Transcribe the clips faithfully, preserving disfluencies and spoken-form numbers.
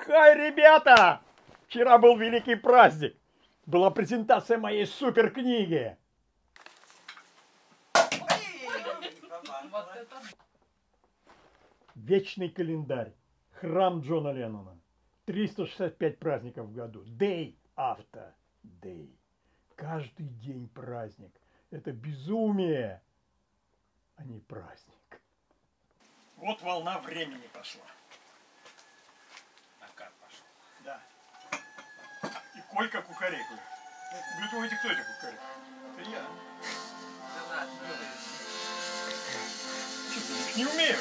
Хай, ребята! Вчера был великий праздник. Была презентация моей супер книги. Вечный календарь. Храм Джона Леннона. триста шестьдесят пять праздников в году. Day after day. Каждый день праздник. Это безумие, а не праздник. Вот волна времени пошла. Накат пошел. Да. И Колька кукарекует. Вы думаете, кто это кукарекует? Это я. Да, Что, я их не умею?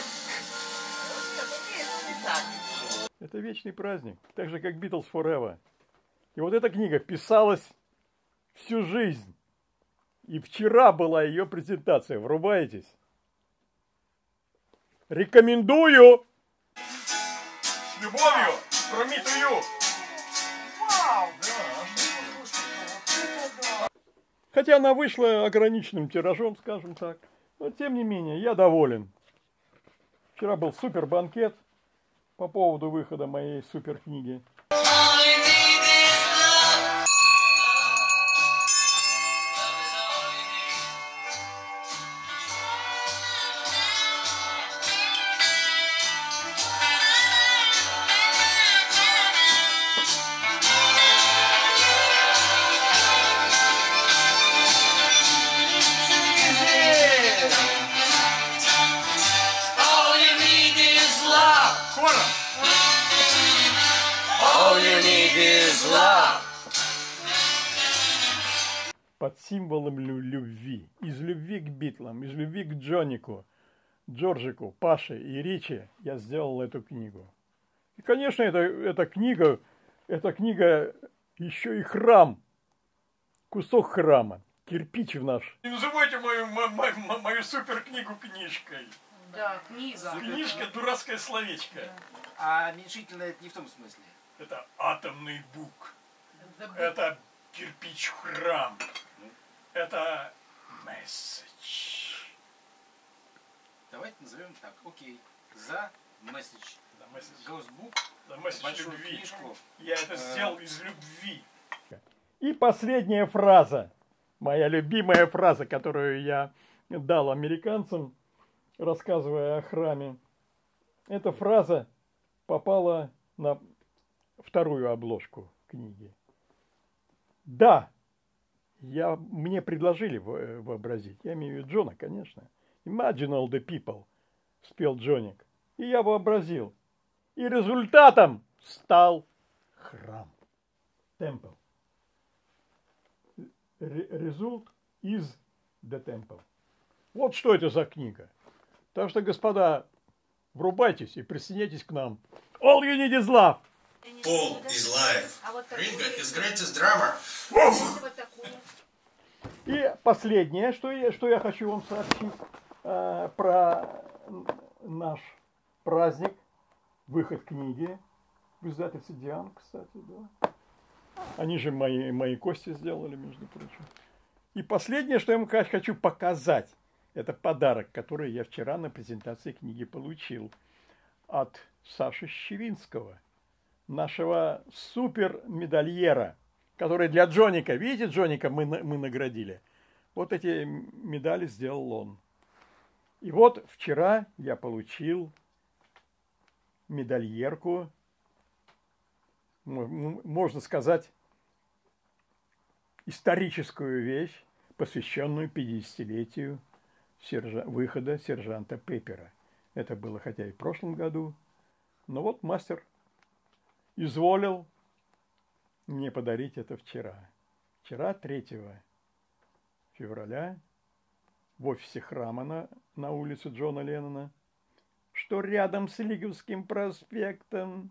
не так. Это вечный праздник. Так же, как Beatles Forever. И вот эта книга писалась всю жизнь. И вчера была ее презентация. Врубаетесь? Рекомендую! С любовью! Прометею! Вау! Да. Хотя она вышла ограниченным тиражом, скажем так. Но тем не менее, я доволен. Вчера был супер банкет по поводу выхода моей супер книги. Под символом любви, из любви к Битлам, из любви к Джонику, Джорджику, Паше и Ричи я сделал эту книгу. И, конечно, это, эта книга, эта книга еще и храм, кусок храма, кирпич в наш. Не называйте мою, мою, мою супер книгу книжкой. Да, книга. Книжка – дурацкое словечко. А меньшительное это не в том смысле. Это атомный бук. Это кирпич-храм. Это месседж. Давайте назовем так. Окей. За месседж. Госбук. За месседж любви. Книжку. Я это сделал из любви. И последняя фраза. Моя любимая фраза, которую я дал американцам, рассказывая о храме. Эта фраза попала на вторую обложку книги. Да, я, мне предложили вообразить. Я имею в виду Джона, конечно. Imagine all the people, спел Джоник. И я вообразил. И результатом стал храм. Temple. Result is the temple. Вот что это за книга. Так что, господа, врубайтесь и присоединяйтесь к нам. All you need is love. Paul is live. Ringo is greatest drummer. И последнее, что я, что я хочу вам сообщить э, про наш праздник, выход книги в издательстве Диан, кстати, да. Они же мои, мои кости сделали, между прочим. И последнее, что я вам хочу показать, это подарок, который я вчера на презентации книги получил от Саши Щевинского, нашего супер-медальера, который для Джоника, видите, Джоника мы, мы наградили. Вот эти медали сделал он. И вот вчера я получил медальерку, можно сказать, историческую вещь, посвященную пятидесятилетию сержа... выхода сержанта Пеппера. Это было хотя и в прошлом году, но вот мастер изволил мне подарить это вчера. Вчера, третьего февраля, в офисе храма на, на улице Джона Леннона, что рядом с Лиговским проспектом,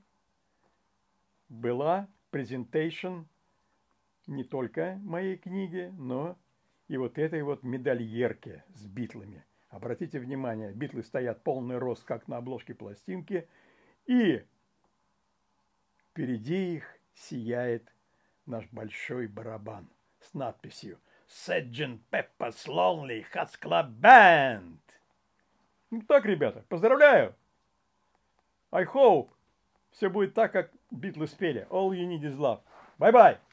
была презентейшн не только моей книги, но и вот этой вот медальерки с битлами. Обратите внимание, битлы стоят полный рост, как на обложке пластинки, и впереди их сияет наш большой барабан с надписью серджент Pepper's Lonely Hearts Club Band. Ну так, ребята, поздравляю! I hope все будет так, как Битлы спели. All you need is love. Bye-bye.